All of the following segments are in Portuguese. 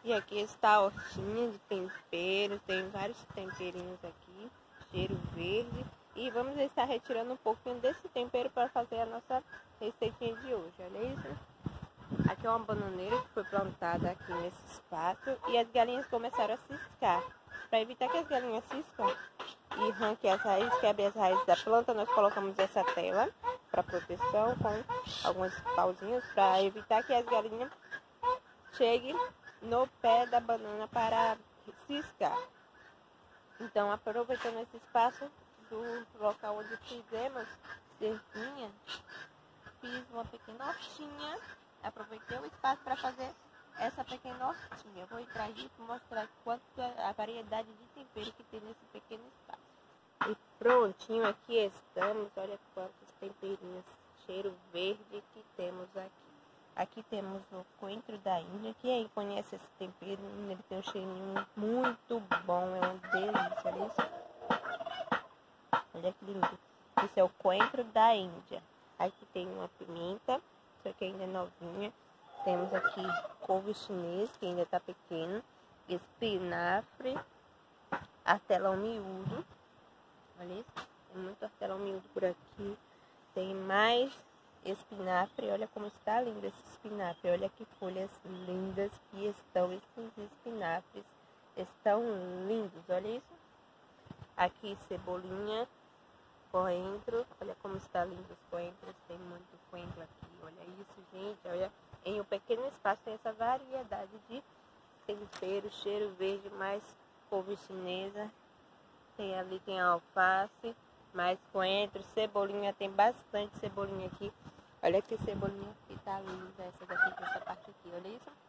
E aqui está a hortinha de tempero, tem vários temperinhos aqui, cheiro verde. E vamos estar retirando um pouquinho desse tempero para fazer a nossa receitinha de hoje, olha isso. Aqui é uma bananeira que foi plantada aqui nesse espaço e as galinhas começaram a ciscar. Para evitar que as galinhas ciscam e arranquem as raízes, quebrem as raízes da planta, nós colocamos essa tela para proteção com alguns pauzinhos para evitar que as galinhas cheguem no pé da banana para ciscar. Então, aproveitando esse espaço do local onde fizemos cerquinha, fiz uma pequena hortinha, aproveitei o espaço para fazer essa pequena hortinha. Vou entrar aqui para mostrar quanto a variedade de tempero que tem nesse pequeno espaço. E prontinho, aqui estamos, olha quantos temperinhos, cheiro verde que temos aqui. Aqui temos o coentro da Índia. Quem aí conhece esse tempero, ele tem um cheirinho muito bom, é uma delícia, olha isso. Olha que lindo. Esse é o coentro da Índia. Aqui tem uma pimenta, só que ainda é novinha. Temos aqui couve chinês, que ainda está pequeno. Espinafre, hortelã miúdo. Olha isso, tem muito hortelã miúdo por aqui. Tem mais espinafre, olha como está lindo esse espinafre, olha que folhas lindas que estão esses espinafres, estão lindos, olha isso. Aqui cebolinha, coentro, olha como está lindo os coentros, tem muito coentro aqui, olha isso, gente, olha, em um pequeno espaço tem essa variedade de tempero, cheiro verde, mais couve chinesa, tem ali, tem alface, mais coentro, cebolinha, tem bastante cebolinha aqui. Olha que cebolinha que tá linda, essa daqui, essa parte aqui, olha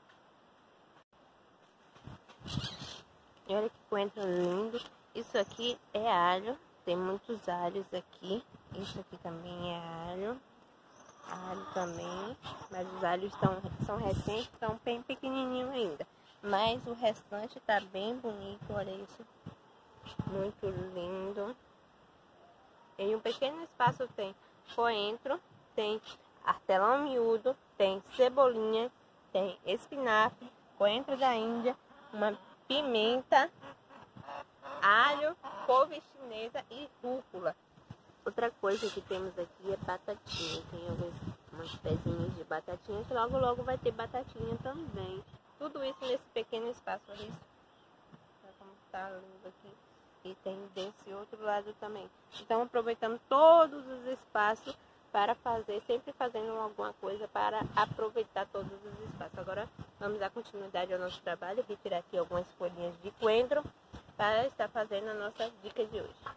isso. E olha que coentro lindo. Isso aqui é alho, tem muitos alhos aqui. Isso aqui também é alho. Alho também, mas os alhos são recentes, estão bem pequenininhos ainda. Mas o restante tá bem bonito, olha isso. Muito lindo. Em um pequeno espaço tem coentro, tem hortelã miúdo, tem cebolinha, tem espinafre, coentro da Índia, uma pimenta, alho, couve chinesa e rúcula. Outra coisa que temos aqui é batatinha. Tem umas pezinhas de batatinha que logo vai ter batatinha também. Tudo isso nesse pequeno espaço, olha isso. Olha como tá lindo aqui. E tem desse outro lado também. Então aproveitamos todos os espaços para fazer, sempre fazendo alguma coisa para aproveitar todos os espaços. Agora vamos dar continuidade ao nosso trabalho, retirar aqui algumas folhinhas de coentro para estar fazendo a nossa dica de hoje.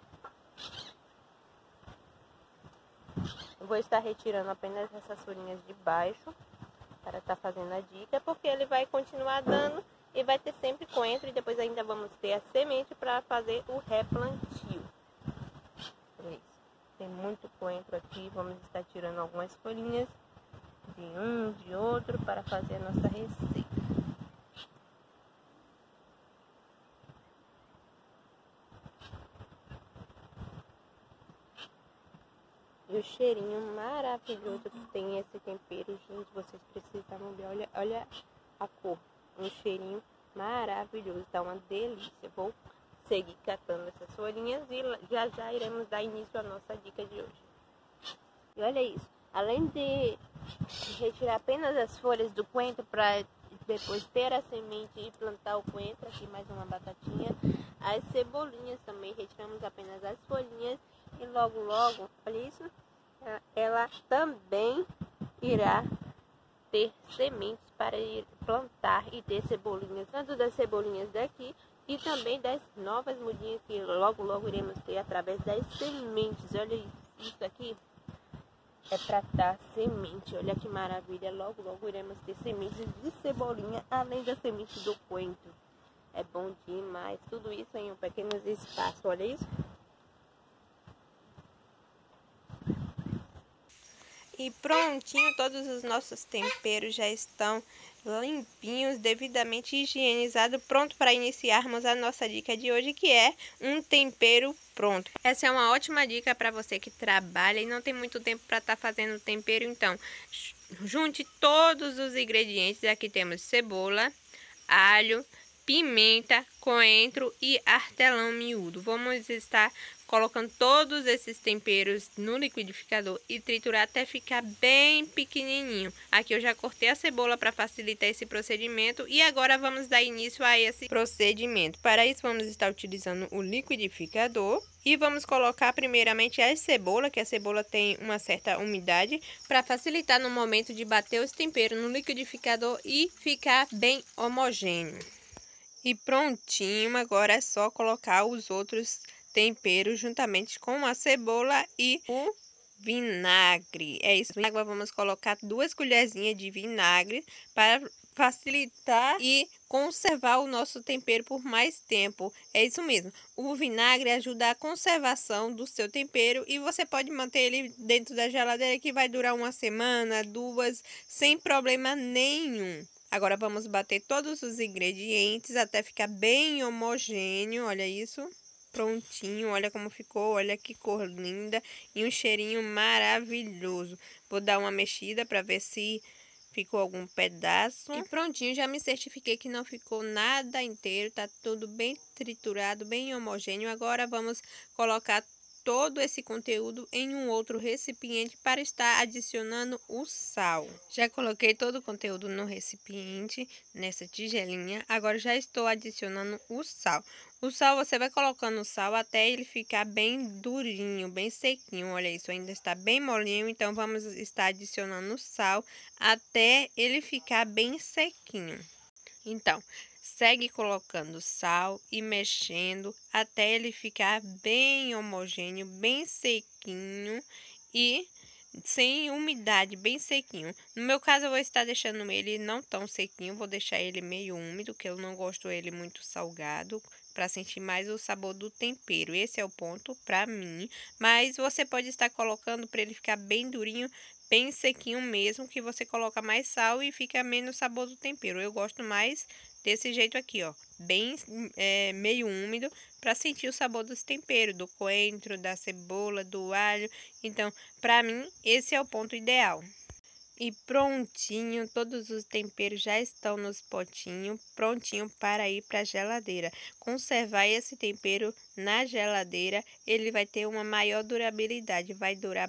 Eu vou estar retirando apenas essas folhinhas de baixo para estar fazendo a dica, porque ele vai continuar dando e vai ter sempre coentro e depois ainda vamos ter a semente para fazer o replantio. Tem muito coentro aqui, vamos estar tirando algumas folhinhas de um, de outro para fazer a nossa receita. E o cheirinho maravilhoso que tem esse tempero, gente, vocês precisam ver, olha a cor, um cheirinho maravilhoso, tá uma delícia. Vou seguir catando essas folhinhas e já iremos dar início à nossa dica de hoje. E olha isso, além de retirar apenas as folhas do coentro para depois ter a semente e plantar o coentro, aqui mais uma batatinha, as cebolinhas também, retiramos apenas as folhinhas e logo, olha isso, ela também irá ter sementes para ir plantar e ter cebolinhas, tanto das cebolinhas daqui e também das novas mudinhas que logo iremos ter através das sementes. Olha isso aqui, é para dar semente, olha que maravilha, logo iremos ter sementes de cebolinha, além da semente do coentro. É bom demais, tudo isso em um pequeno espaço, olha isso. E prontinho, todos os nossos temperos já estão limpinhos, devidamente higienizados, pronto para iniciarmos a nossa dica de hoje, que é um tempero pronto. Essa é uma ótima dica para você que trabalha e não tem muito tempo para estar fazendo tempero. Então, junte todos os ingredientes. Aqui temos cebola, alho, pimenta, coentro e hortelã miúdo. Vamos estar colocando todos esses temperos no liquidificador e triturar até ficar bem pequenininho. Aqui eu já cortei a cebola para facilitar esse procedimento e agora vamos dar início a esse procedimento. Para isso vamos estar utilizando o liquidificador e vamos colocar primeiramente a cebola, que a cebola tem uma certa umidade, para facilitar no momento de bater os temperos no liquidificador e ficar bem homogêneo. E prontinho, agora é só colocar os outros temperos juntamente com a cebola e o vinagre. É isso. Na água vamos colocar 2 colherzinhas de vinagre para facilitar e conservar o nosso tempero por mais tempo. É isso mesmo. O vinagre ajuda a conservação do seu tempero e você pode manter ele dentro da geladeira que vai durar 1 semana, 2, sem problema nenhum. Agora vamos bater todos os ingredientes até ficar bem homogêneo, olha isso. Prontinho, olha como ficou, olha que cor linda e um cheirinho maravilhoso. Vou dar uma mexida para ver se ficou algum pedaço. E prontinho, já me certifiquei que não ficou nada inteiro, tá tudo bem triturado, bem homogêneo. Agora vamos colocar todo esse conteúdo em um outro recipiente para estar adicionando o sal. Já coloquei todo o conteúdo no recipiente, nessa tigelinha. Agora já estou adicionando o sal. O sal, você vai colocando o sal até ele ficar bem durinho, bem sequinho. Olha isso, ainda está bem molinho, então vamos estar adicionando o sal até ele ficar bem sequinho. Então, segue colocando sal e mexendo até ele ficar bem homogêneo, bem sequinho e sem umidade, bem sequinho. No meu caso, eu vou estar deixando ele não tão sequinho, vou deixar ele meio úmido, que eu não gosto ele muito salgado, para sentir mais o sabor do tempero. Esse é o ponto para mim, mas você pode estar colocando para ele ficar bem durinho, bem sequinho mesmo, que você coloca mais sal e fica menos sabor do tempero. Eu gosto mais desse jeito aqui, ó, bem meio úmido, para sentir o sabor dos temperos, do coentro, da cebola, do alho. Então, para mim, esse é o ponto ideal. E prontinho, todos os temperos já estão nos potinhos, prontinho para ir para a geladeira. Conservar esse tempero na geladeira, ele vai ter uma maior durabilidade, vai durar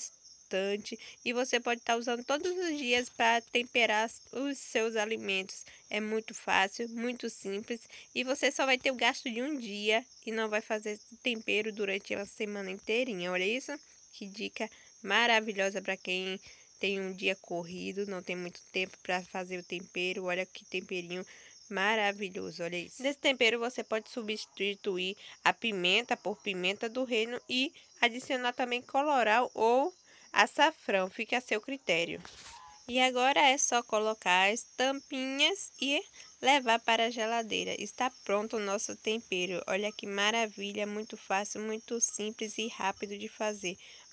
bastante e você pode estar usando todos os dias para temperar os seus alimentos. É muito fácil, muito simples e você só vai ter o gasto de um dia e não vai fazer tempero durante uma semana inteirinha. Olha isso, que dica maravilhosa para quem tem um dia corrido, não tem muito tempo para fazer o tempero. Olha que temperinho maravilhoso, olha isso. Nesse tempero você pode substituir a pimenta por pimenta do reino e adicionar também colorau ou açafrão, fica a seu critério. E agora é só colocar as tampinhas e levar para a geladeira. Está pronto o nosso tempero. Olha que maravilha, muito fácil, muito simples e rápido de fazer.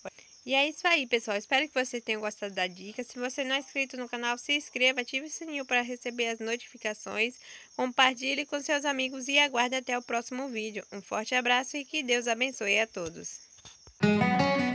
E é isso aí, pessoal. Espero que vocês tenham gostado da dica. Se você não é inscrito no canal, se inscreva, ative o sininho para receber as notificações. Compartilhe com seus amigos e aguarde até o próximo vídeo. Um forte abraço e que Deus abençoe a todos.